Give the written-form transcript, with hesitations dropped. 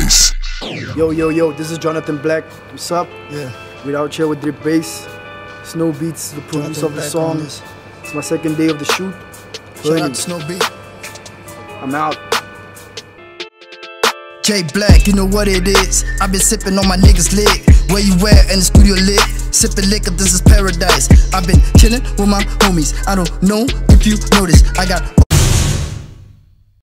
DRiPBASE. Yo, this is Jonathan Blacc. What's up? Yeah. We're out here with DRiPBASE. Snow Beats, the producer of the song. It's my second day of the shoot. Shout out to Snow Beat. I'm out. J Blacc, you know what it is. I've been sipping on my niggas lit. Where you at? In the studio lit. Sipping liquor, this is paradise. I've been chilling with my homies. I don't know if you noticed. I got